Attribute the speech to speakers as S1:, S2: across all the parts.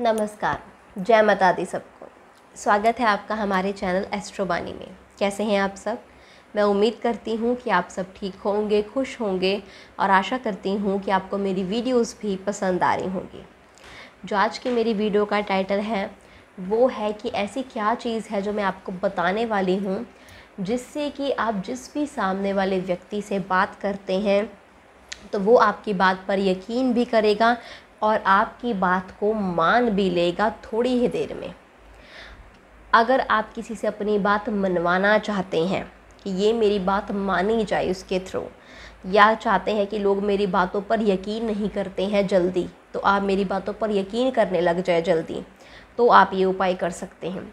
S1: नमस्कार, जय माता दी सबको। स्वागत है आपका हमारे चैनल एस्ट्रोबानी में। कैसे हैं आप सब? मैं उम्मीद करती हूँ कि आप सब ठीक होंगे, खुश होंगे और आशा करती हूँ कि आपको मेरी वीडियोस भी पसंद आ रही होंगी। जो आज की मेरी वीडियो का टाइटल है वो है कि ऐसी क्या चीज़ है जो मैं आपको बताने वाली हूँ जिससे कि आप जिस भी सामने वाले व्यक्ति से बात करते हैं तो वो आपकी बात पर यकीन भी करेगा और आपकी बात को मान भी लेगा थोड़ी ही देर में। अगर आप किसी से अपनी बात मनवाना चाहते हैं कि ये मेरी बात मानी जाए उसके थ्रू, या चाहते हैं कि लोग मेरी बातों पर यकीन नहीं करते हैं जल्दी, तो आप मेरी बातों पर यकीन करने लग जाए जल्दी, तो आप ये उपाय कर सकते हैं।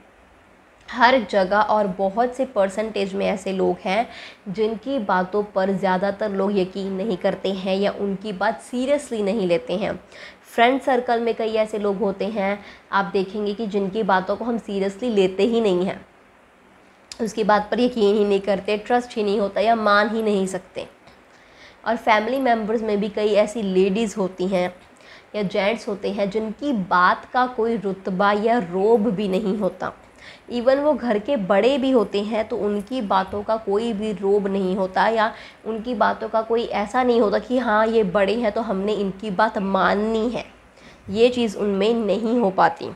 S1: हर जगह और बहुत से परसेंटेज में ऐसे लोग हैं जिनकी बातों पर ज़्यादातर लोग यकीन नहीं करते हैं या उनकी बात सीरियसली नहीं लेते हैं। फ्रेंड सर्कल में कई ऐसे लोग होते हैं, आप देखेंगे कि जिनकी बातों को हम सीरियसली लेते ही नहीं हैं, उसकी बात पर यकीन ही नहीं करते, ट्रस्ट ही नहीं होता या मान ही नहीं सकते। और फैमिली मेम्बर्स में भी कई ऐसी लेडीज़ होती हैं या जेंट्स होते हैं जिनकी बात का कोई रुतबा या रोब भी नहीं होता। इवन वो घर के बड़े भी होते हैं तो उनकी बातों का कोई भी रोब नहीं होता, या उनकी बातों का कोई ऐसा नहीं होता कि हाँ ये बड़े हैं तो हमने इनकी बात माननी है। ये चीज़ उनमें नहीं हो पाती।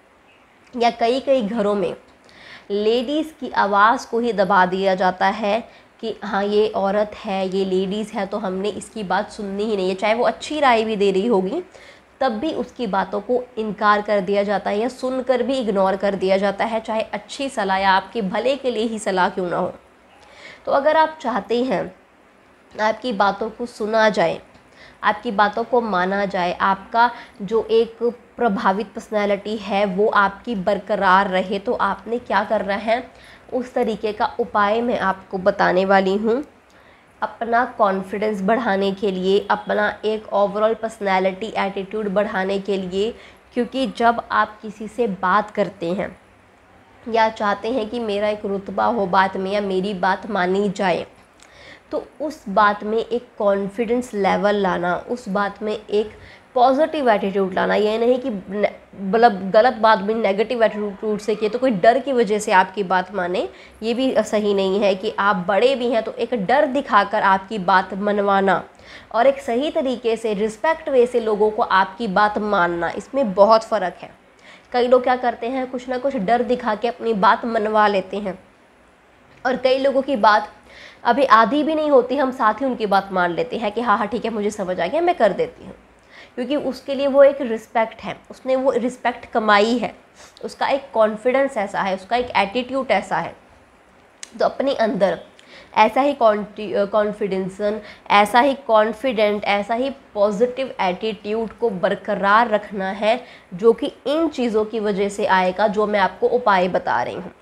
S1: या कई कई घरों में लेडीज़ की आवाज़ को ही दबा दिया जाता है कि हाँ ये औरत है, ये लेडीज़ है तो हमने इसकी बात सुननी ही नहीं है। चाहे वो अच्छी राय भी दे रही होगी तब भी उसकी बातों को इनकार कर दिया जाता है या सुनकर भी इग्नोर कर दिया जाता है, चाहे अच्छी सलाह या आपके भले के लिए ही सलाह क्यों ना हो। तो अगर आप चाहते हैं आपकी बातों को सुना जाए, आपकी बातों को माना जाए, आपका जो एक प्रभावित पर्सनैलिटी है वो आपकी बरकरार रहे, तो आपने क्या करना है उस तरीके का उपाय मैं आपको बताने वाली हूँ। अपना कॉन्फिडेंस बढ़ाने के लिए, अपना एक ओवरऑल पर्सनैलिटी एटीट्यूड बढ़ाने के लिए, क्योंकि जब आप किसी से बात करते हैं या चाहते हैं कि मेरा एक रुतबा हो बात में या मेरी बात मानी जाए, तो उस बात में एक कॉन्फिडेंस लेवल लाना, उस बात में एक पॉजिटिव एटीट्यूड लाना। ये नहीं कि मतलब गलत बात भी नेगेटिव एटीट्यूड से किए तो कोई डर की वजह से आपकी बात माने, ये भी सही नहीं है। कि आप बड़े भी हैं तो एक डर दिखाकर आपकी बात मनवाना और एक सही तरीके से रिस्पेक्ट वे से लोगों को आपकी बात मानना, इसमें बहुत फ़र्क है। कई लोग क्या करते हैं, कुछ ना कुछ डर दिखा के अपनी बात मनवा लेते हैं और कई लोगों की बात अभी आधी भी नहीं होती, हम साथ ही उनकी बात मान लेते हैं कि हाँ हाँ ठीक है मुझे समझ आ गया, मैं कर देती हूँ। क्योंकि उसके लिए वो एक रिस्पेक्ट है, उसने वो रिस्पेक्ट कमाई है, उसका एक कॉन्फिडेंस ऐसा है, उसका एक एटीट्यूड ऐसा है। तो अपने अंदर ऐसा ही कॉन्फिडेंस, ऐसा ही कॉन्फिडेंट, ऐसा ही पॉजिटिव एटीट्यूड को बरकरार रखना है, जो कि इन चीज़ों की वजह से आएगा जो मैं आपको उपाय बता रही हूँ।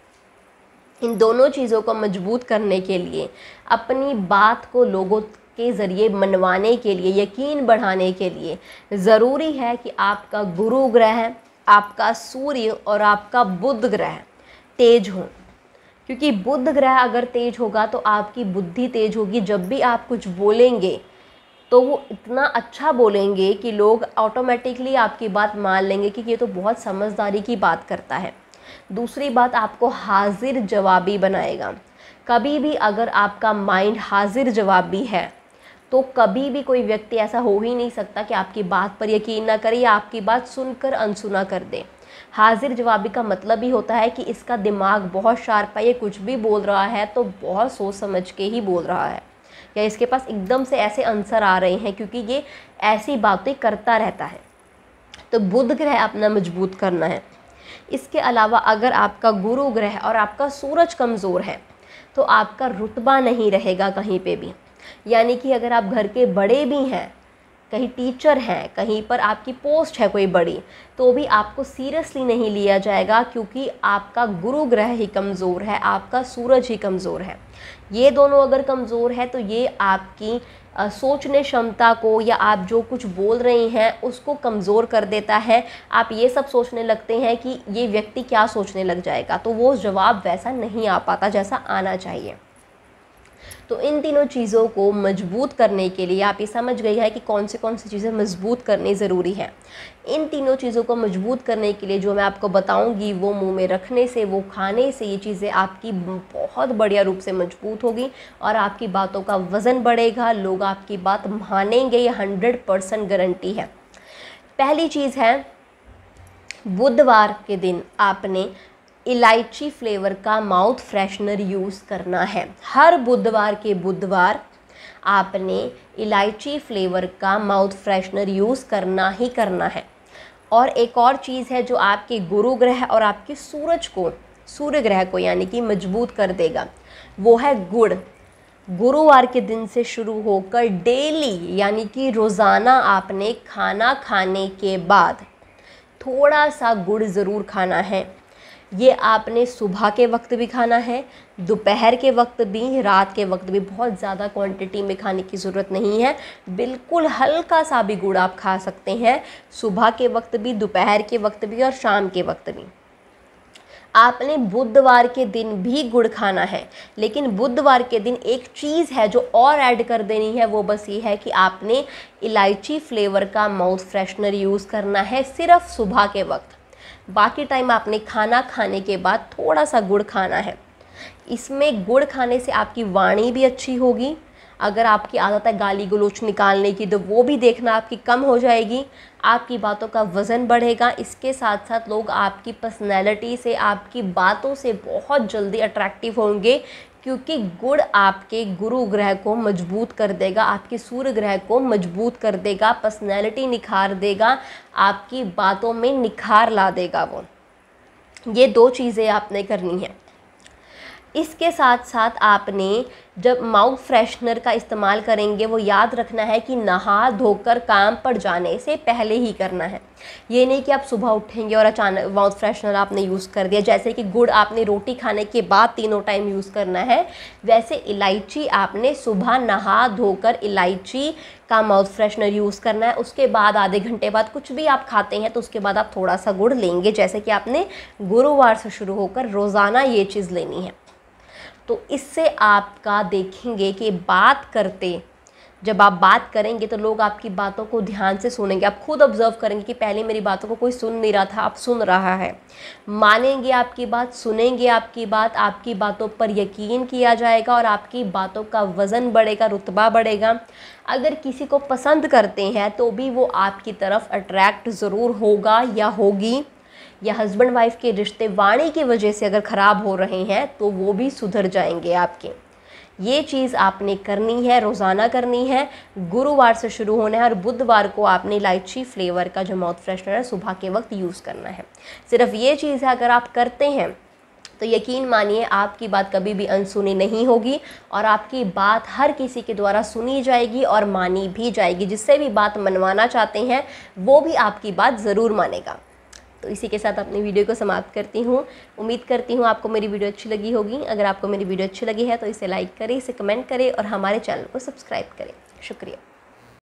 S1: इन दोनों चीज़ों को मजबूत करने के लिए, अपनी बात को लोगों के ज़रिए मनवाने के लिए, यकीन बढ़ाने के लिए ज़रूरी है कि आपका गुरु ग्रह, आपका सूर्य और आपका बुध ग्रह तेज हो। क्योंकि बुध ग्रह अगर तेज होगा तो आपकी बुद्धि तेज होगी। जब भी आप कुछ बोलेंगे तो वो इतना अच्छा बोलेंगे कि लोग ऑटोमेटिकली आपकी बात मान लेंगे कि ये तो बहुत समझदारी की बात करता है। दूसरी बात, आपको हाजिर जवाबी बनाएगा। कभी भी अगर आपका माइंड हाजिर जवाबी है तो कभी भी कोई व्यक्ति ऐसा हो ही नहीं सकता कि आपकी बात पर यकीन ना करे या आपकी बात सुनकर अनसुना कर दे। हाजिर जवाबी का मतलब ही होता है कि इसका दिमाग बहुत शार्प है, ये कुछ भी बोल रहा है तो बहुत सोच समझ के ही बोल रहा है, या इसके पास एकदम से ऐसे आंसर आ रहे हैं क्योंकि ये ऐसी बातें करता रहता है। तो बुध ग्रह अपना मजबूत करना है। इसके अलावा अगर आपका गुरु ग्रह और आपका सूरज कमज़ोर है तो आपका रुतबा नहीं रहेगा कहीं पे भी। यानी कि अगर आप घर के बड़े भी हैं, कहीं टीचर हैं, कहीं पर आपकी पोस्ट है कोई बड़ी, तो भी आपको सीरियसली नहीं लिया जाएगा, क्योंकि आपका गुरु ग्रह ही कमज़ोर है, आपका सूरज ही कमज़ोर है। ये दोनों अगर कमज़ोर है तो ये आपकी सोचने क्षमता को या आप जो कुछ बोल रही हैं उसको कमज़ोर कर देता है। आप ये सब सोचने लगते हैं कि ये व्यक्ति क्या सोचने लग जाएगा, तो वो जवाब वैसा नहीं आ पाता जैसा आना चाहिए। तो इन तीनों चीज़ों को मजबूत करने के लिए आप ये समझ गई है कि कौन सी चीज़ें मजबूत करनी ज़रूरी है। इन तीनों चीज़ों को मजबूत करने के लिए जो मैं आपको बताऊंगी वो मुंह में रखने से, वो खाने से ये चीज़ें आपकी बहुत बढ़िया रूप से मजबूत होगी और आपकी बातों का वज़न बढ़ेगा, लोग आपकी बात मानेंगे, ये 100% गारंटी है। पहली चीज़ है, बुधवार के दिन आपने इलायची फ्लेवर का माउथ फ्रेशनर यूज़ करना है। हर बुधवार के बुधवार आपने इलायची फ्लेवर का माउथ फ्रेशनर यूज़ करना ही करना है। और एक और चीज़ है जो आपके गुरु ग्रह और आपके सूर्य ग्रह को यानी कि मजबूत कर देगा, वो है गुड़। गुरुवार के दिन से शुरू होकर डेली यानी कि रोज़ाना आपने खाना खाने के बाद थोड़ा सा गुड़ ज़रूर खाना है। ये आपने सुबह के वक्त भी खाना है, दोपहर के वक्त भी, रात के वक्त भी। बहुत ज़्यादा क्वांटिटी में खाने की ज़रूरत नहीं है, बिल्कुल हल्का सा भी गुड़ आप खा सकते हैं, सुबह के वक्त भी, दोपहर के वक्त भी और शाम के वक्त भी। आपने बुधवार के दिन भी गुड़ खाना है, लेकिन बुधवार के दिन एक चीज़ है जो और ऐड कर देनी है, वो बस ये है कि आपने इलायची फ्लेवर का माउथ फ्रेशनर यूज़ करना है सिर्फ सुबह के वक्त। बाकी टाइम आपने खाना खाने के बाद थोड़ा सा गुड़ खाना है। इसमें गुड़ खाने से आपकी वाणी भी अच्छी होगी। अगर आपकी आदत है गाली गलोच निकालने की तो वो भी देखना आपकी कम हो जाएगी, आपकी बातों का वज़न बढ़ेगा। इसके साथ साथ लोग आपकी पर्सनैलिटी से, आपकी बातों से बहुत जल्दी अट्रैक्टिव होंगे, क्योंकि गुड़ आपके गुरु ग्रह को मजबूत कर देगा, आपके सूर्य ग्रह को मजबूत कर देगा, पर्सनैलिटी निखार देगा, आपकी बातों में निखार ला देगा वो। ये 2 चीज़ें आपने करनी है। इसके साथ साथ आपने जब माउथ फ्रेशनर का इस्तेमाल करेंगे, वो याद रखना है कि नहा धोकर काम पर जाने से पहले ही करना है। ये नहीं कि आप सुबह उठेंगे और अचानक माउथ फ्रेशनर आपने यूज़ कर दिया। जैसे कि गुड़ आपने रोटी खाने के बाद तीनों टाइम यूज़ करना है, वैसे इलायची आपने सुबह नहा धोकर इलायची का माउथ फ्रेशनर यूज़ करना है। उसके बाद आधे घंटे बाद कुछ भी आप खाते हैं तो उसके बाद आप थोड़ा सा गुड़ लेंगे, जैसे कि आपने गुरुवार से शुरू होकर रोज़ाना ये चीज़ लेनी है। तो इससे आपका देखेंगे कि जब आप बात करेंगे तो लोग आपकी बातों को ध्यान से सुनेंगे। आप खुद ऑब्जर्व करेंगे कि पहले मेरी बातों को कोई सुन नहीं रहा था, अब सुन रहा है। मानेंगे आपकी बात, सुनेंगे आपकी बात, आपकी बातों पर यकीन किया जाएगा और आपकी बातों का वज़न बढ़ेगा, रुतबा बढ़ेगा। अगर किसी को पसंद करते हैं तो भी वो आपकी तरफ अट्रैक्ट ज़रूर होगा या होगी, या हस्बैंड वाइफ के रिश्ते वाणी की वजह से अगर ख़राब हो रहे हैं तो वो भी सुधर जाएंगे आपके। ये चीज़ आपने करनी है, रोज़ाना करनी है, गुरुवार से शुरू होना है और बुधवार को आपने इलायची फ्लेवर का जो माउथ फ्रेशनर है सुबह के वक्त यूज़ करना है। सिर्फ ये चीज़ है, अगर आप करते हैं तो यकीन मानिए आपकी बात कभी भी अनसुनी नहीं होगी और आपकी बात हर किसी के द्वारा सुनी जाएगी और मानी भी जाएगी। जिससे भी बात मनवाना चाहते हैं वो भी आपकी बात ज़रूर मानेगा। तो इसी के साथ अपनी वीडियो को समाप्त करती हूँ। उम्मीद करती हूँ आपको मेरी वीडियो अच्छी लगी होगी। अगर आपको मेरी वीडियो अच्छी लगी है तो इसे लाइक करें, इसे कमेंट करें और हमारे चैनल को सब्सक्राइब करें। शुक्रिया।